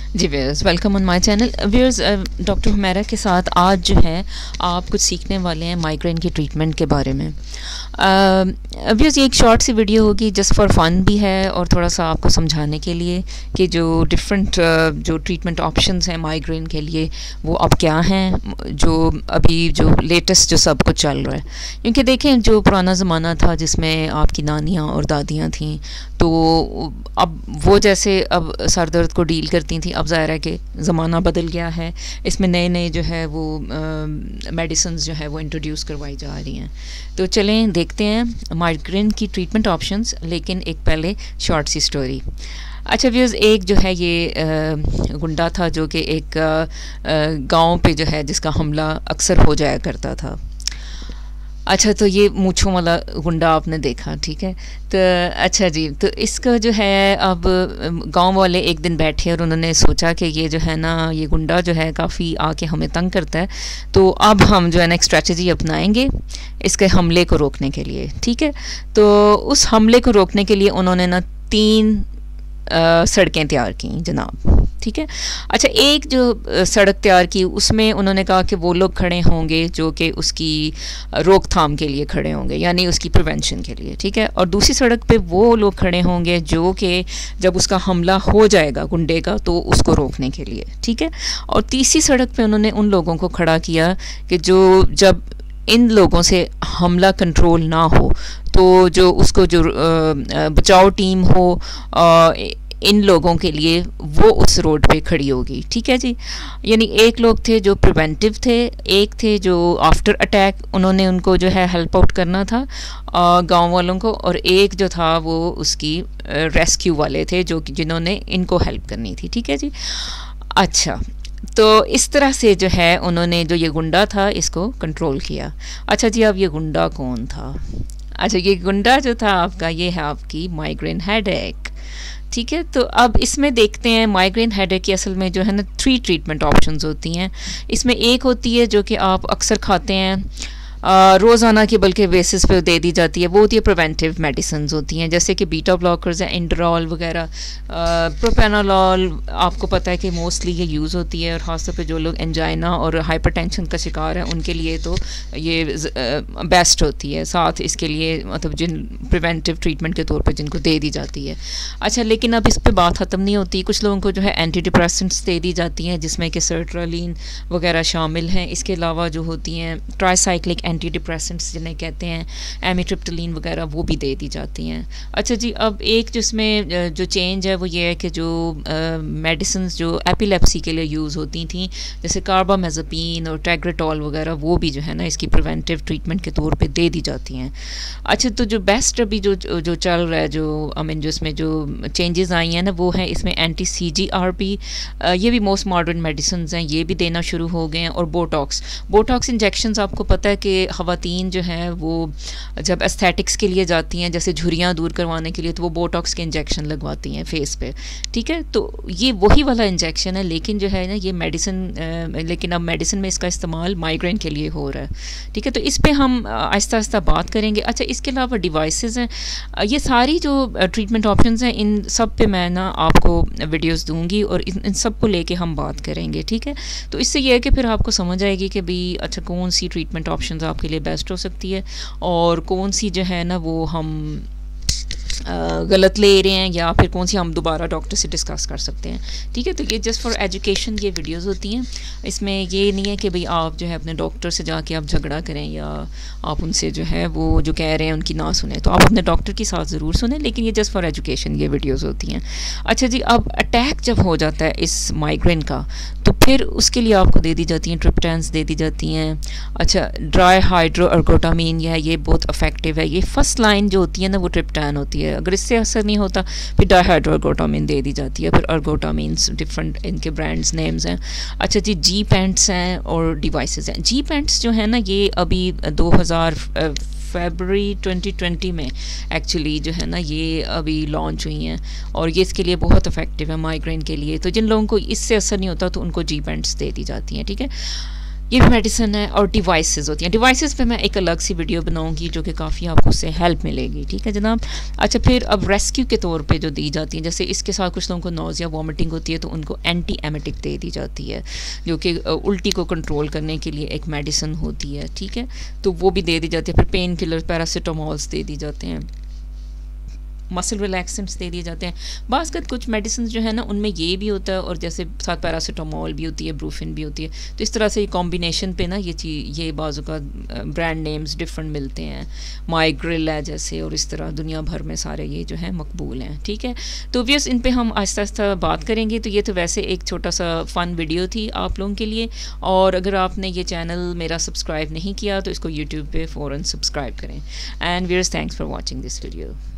Ji viewers, welcome on my channel. Viewers, doctor Humaira के साथ आज जो है आप कुछ सीखने वाले हैं माइग्रेन की ट्रीटमेंट के बारे में। व्यूअर्स, ये एक शॉर्ट सी वीडियो होगी, जस्ट फॉर फन भी है और थोड़ा सा आपको समझाने के लिए कि जो डिफरेंट जो ट्रीटमेंट ऑप्शंस हैं माइग्रेन के लिए वो अब क्या हैं, जो अभी जो लेटेस्ट जो सब कुछ चल रहा है। क्योंकि देखें, जो पुराना ज़माना था जिसमें आपकी नानियाँ और दादियाँ थीं, तो अब वो जैसे अब सर दर्द को डील करती थी, अब ज़ाहिर है कि ज़माना बदल गया है। इसमें नए नए जो है वो मेडिसिन जो है वो इंट्रोड्यूस करवाई जा रही हैं। तो चलें देखते हैं माइग्रेन की ट्रीटमेंट ऑप्शंस, लेकिन एक पहले शॉर्ट सी स्टोरी। अच्छा व्यूज़, एक जो है ये गुंडा था जो कि एक गांव पे जो है जिसका हमला अक्सर हो जाया करता था। अच्छा, तो ये मूँछों वाला गुंडा आपने देखा, ठीक है। तो अच्छा जी, तो इसका जो है अब गांव वाले एक दिन बैठे और उन्होंने सोचा कि ये जो है ना, ये गुंडा जो है काफ़ी आके हमें तंग करता है, तो अब हम जो है ना एक स्ट्रेटजी अपनाएंगे इसके हमले को रोकने के लिए, ठीक है। तो उस हमले को रोकने के लिए उन्होंने ना 3 सड़कें तैयार की जनाब, ठीक है। अच्छा, एक जो सड़क तैयार की उसमें उन्होंने कहा कि वो लोग खड़े होंगे जो कि उसकी रोकथाम के लिए खड़े होंगे, यानी उसकी प्रिवेंशन के लिए, ठीक है। और दूसरी सड़क पे वो लोग खड़े होंगे जो कि जब उसका हमला हो जाएगा गुंडे का तो उसको रोकने के लिए, ठीक है। और तीसरी सड़क पे उन्होंने उन लोगों को खड़ा किया कि जो जब इन लोगों से हमला कंट्रोल ना हो तो जो उसको जो बचाव टीम हो इन लोगों के लिए वो उस रोड पे खड़ी होगी, ठीक है जी। यानी एक लोग थे जो प्रिवेंटिव थे, एक थे जो आफ्टर अटैक उन्होंने उनको जो है हेल्प आउट करना था गांव वालों को, और एक जो था वो उसकी रेस्क्यू वाले थे जो जिन्होंने इनको हेल्प करनी थी, ठीक है जी। अच्छा, तो इस तरह से जो है उन्होंने जो ये गुंडा था इसको कंट्रोल किया। अच्छा जी, अब ये गुंडा कौन था? अच्छा, ये गुंडा जो था आपका, ये है आपकी माइग्रेन हेडेक, ठीक है। तो अब इसमें देखते हैं माइग्रेन हेडेक की असल में जो है ना 3 ट्रीटमेंट ऑप्शंस होती हैं। इसमें एक होती है जो कि आप अक्सर खाते हैं रोज़ाना की बल्कि बेसिस पे दे दी जाती है, वो होती है प्रिवेंटिव मेडिसिन होती हैं, जैसे कि बीटा ब्लॉकर्स हैं, इंडरॉल वगैरह, प्रोपेनोलॉल। आपको पता है कि मोस्टली ये यूज़ होती है और ख़ासतौर पे जो लोग एंजाइना और हाइपरटेंशन का शिकार है उनके लिए तो ये बेस्ट होती है। साथ इसके लिए मतलब जिन प्रिवेंटिव ट्रीटमेंट के तौर पर जिनको दे दी जाती है। अच्छा, लेकिन अब इस पर बात ख़त्म नहीं होती। कुछ लोगों को जो है एंटी डिप्रेसेंट्स दे दी जाती हैं जिसमें कि सर्ट्रालिन वगैरह शामिल हैं। इसके अलावा जो होती हैं ट्राईसाइक्लिक एंटी डिप्रेसेंट्स जिन्हें कहते हैं, एमिट्रिप्टिलिन वगैरह, वो भी दे दी जाती हैं। अच्छा जी, अब एक जिसमें जो चेंज है वो ये है कि जो मेडिसिन जो एपिलेप्सी के लिए यूज़ होती थी जैसे कार्बामेज़ापिन और टेग्रेटॉल वगैरह, वो भी जो है ना इसकी प्रिवेंटिव ट्रीटमेंट के तौर पे दे दी जाती हैं। अच्छा, तो जो बेस्ट अभी जो चल रहा है, जो आई मीन जो इसमें जो चेंजेस आई हैं ना, वो है इसमें एंटी CGRP, ये भी मोस्ट मॉडर्न मेडिसिन हैं, ये भी देना शुरू हो गए हैं। और बोटॉक्स इंजेक्शंस, आपको पता है कि ख़वातीन जो हैं वो जब एस्थेटिक्स के लिए जाती हैं, जैसे झुर्रियाँ दूर करवाने के लिए, तो वो बोटॉक्स के इंजेक्शन लगवाती हैं फेस पे, ठीक है। तो ये वही वाला इंजेक्शन है, लेकिन जो है ना ये मेडिसिन, लेकिन अब मेडिसिन में इसका इस्तेमाल माइग्रेन के लिए हो रहा है, ठीक है। तो इस पर हम आहिस्ता आहिस्ता बात करेंगे। अच्छा, इसके अलावा डिवाइसेस हैं, ये सारी जो ट्रीटमेंट ऑप्शंस हैं इन सब पे मैं ना आपको वीडियोस दूंगी और इन सब को लेके हम बात करेंगे, ठीक है। तो इससे ये है कि फिर आपको समझ आएगी कि भाई अच्छा कौन सी ट्रीटमेंट ऑप्शंस आपके लिए बेस्ट हो सकती है और कौन सी जो है ना वो हम गलत ले रहे हैं, या फिर कौन सी हम दोबारा डॉक्टर से डिस्कस कर सकते हैं, ठीक है। तो ये जस्ट फॉर एजुकेशन ये वीडियोस होती हैं। इसमें ये नहीं है कि भाई आप जो है अपने डॉक्टर से जाके आप झगड़ा करें या आप उनसे जो है वो जो कह रहे हैं उनकी ना सुने। तो आप अपने डॉक्टर की साथ ज़रूर सुने, लेकिन ये जस्ट फॉर एजुकेशन ये वीडियोज़ होती हैं। अच्छा जी, अब अटैक जब हो जाता है इस माइग्रेन का तो फिर उसके लिए आपको दे दी जाती हैं ट्रिप्टेंस दे दी जाती हैं। अच्छा, ड्राई हाइड्रो अर्गोटामीन ये बहुत इफेक्टिव है। ये फर्स्ट लाइन जो होती है ना वो ट्रिप्टैन होती है। अगर इससे असर नहीं होता फिर डाईहाइड्रो अर्गोटामीन दे दी जाती है। फिर अर्गोटामीन्स डिफरेंट इनके ब्रांड्स नेम्स हैं। अच्छा जी, जी पेंट्स हैं और डिवाइसेस हैं। जी पेंट्स जो है ना ये अभी 2000 फरवरी 2020 में एक्चुअली जो है ना ये अभी लॉन्च हुई हैं और ये इसके लिए बहुत इफेक्टिव है माइग्रेन के लिए। तो जिन लोगों को इससे असर नहीं होता तो उनको जी पेंट्स दे दी जाती हैं, ठीक है। ये भी मेडिसिन है। और डिवाइसेस होती हैं, डिवाइसेस पे मैं एक अलग सी वीडियो बनाऊंगी जो कि काफ़ी आपको उससे हेल्प मिलेगी, ठीक है जनाब। अच्छा, फिर अब रेस्क्यू के तौर पे जो दी जाती हैं, जैसे इसके साथ कुछ लोगों को नोज़िया वॉमिटिंग होती है तो उनको एंटी एमेटिक दे दी जाती है, जो कि उल्टी को कंट्रोल करने के लिए एक मेडिसिन होती है, ठीक है, तो वो भी दे दी जाती है। फिर पेन किलर पैरासीटामोल्स दे दी जाते हैं, मसल रिलैक्सेंट्स दे दिए जाते हैं। बाज़ कुछ मेडिसिन जो है ना उनमें ये भी होता है, और जैसे साथ पैरासीटामोल भी होती है, ब्रूफिन भी होती है, तो इस तरह से ये कॉम्बिनेशन पे ना ये बाज़ों का ब्रांड नेम्स डिफरेंट मिलते हैं, माइग्रिल है जैसे, और इस तरह दुनिया भर में सारे ये जो है मकबूल हैं, ठीक है। तो व्यस इन पे हम आहिस्ता आहिस्ता बात करेंगे। तो ये तो वैसे एक छोटा सा फ़न वीडियो थी आप लोगों के लिए, और अगर आपने ये चैनल मेरा सब्सक्राइब नहीं किया तो इसको यूट्यूब पे फ़ौरन सब्सक्राइब करें। एंड व्यस thanks for watching this video.